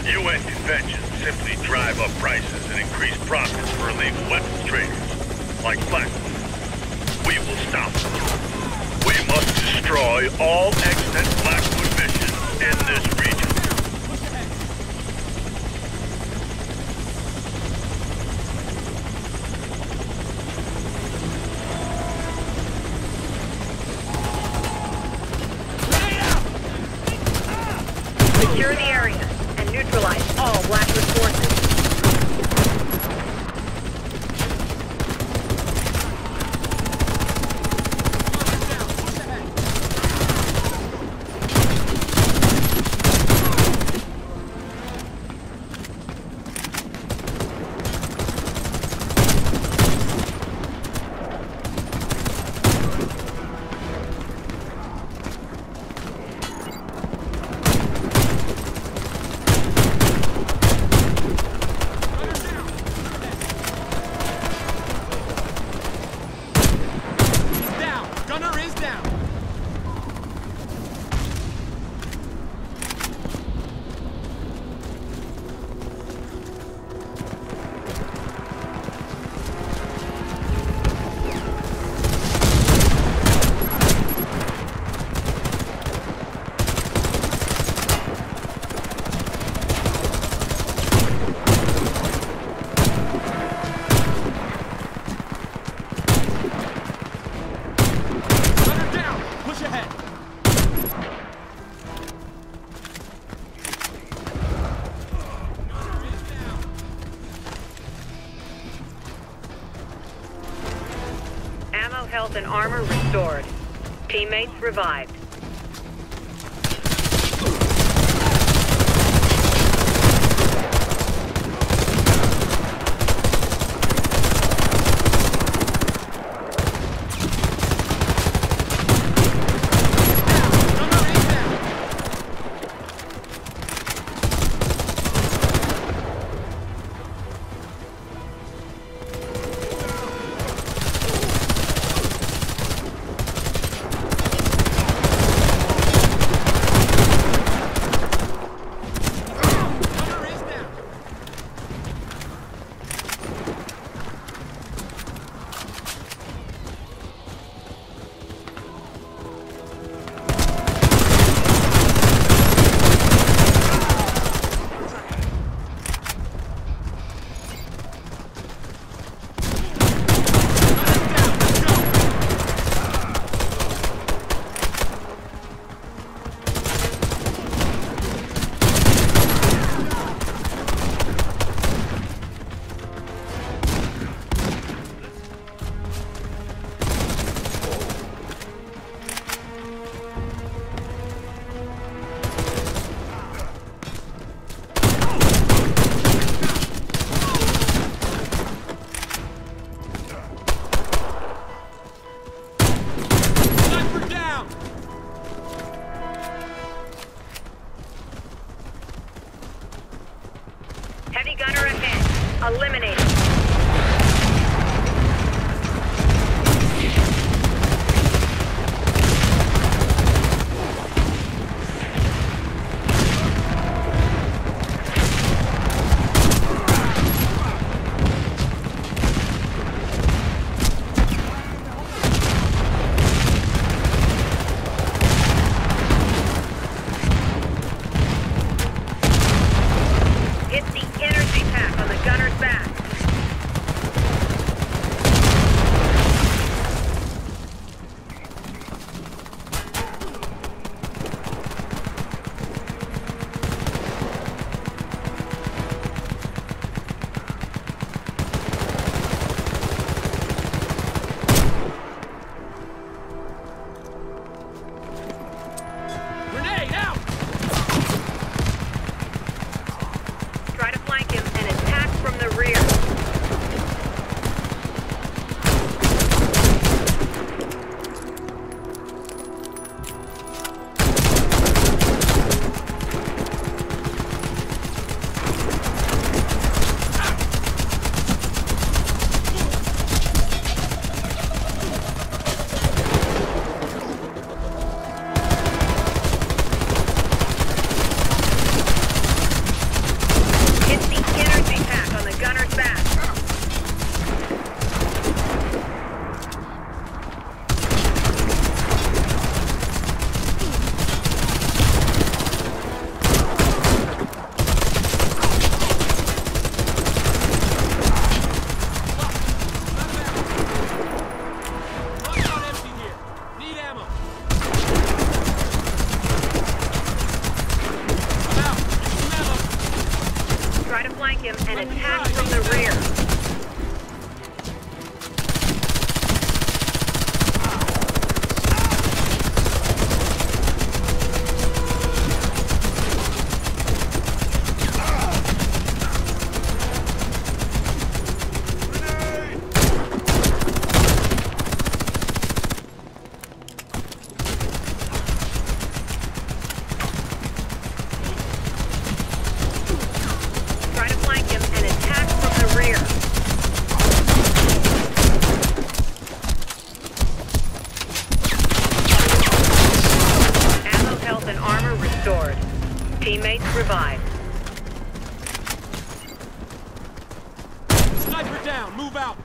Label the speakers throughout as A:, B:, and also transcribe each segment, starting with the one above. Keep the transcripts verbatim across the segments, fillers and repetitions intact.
A: U N conventions simply drive up prices and increase profits for illegal weapons traders, like Blackwood. We will stop them. We must destroy all excess Blackwood missions in this region.
B: Secure the area and neutralize all Blackwood forces. Health and armor restored. Teammates revived. Heavy gunner ahead. Eliminated. Hit the energy pack on the gunner's back. him and attack from the rear. Try to flank him and attack from the rear. Ammo, health, and armor restored. Teammates revived.
C: Sniper down, move out!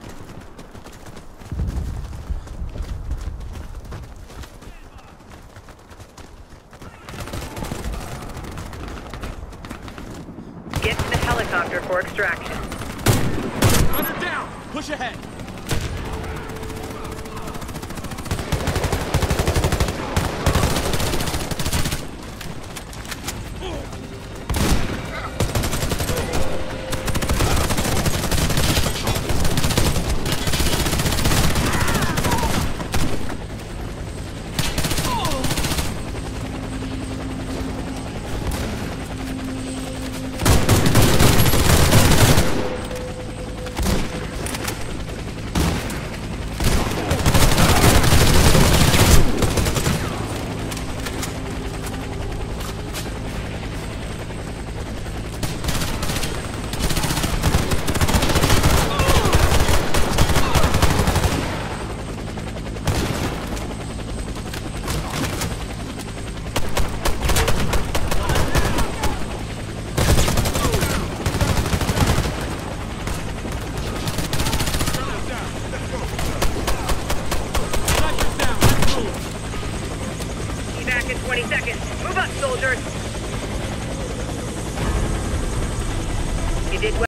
B: Get to the helicopter for extraction.
C: Gunner down! Push ahead!
B: Back in twenty seconds. Move up, soldiers. You did well.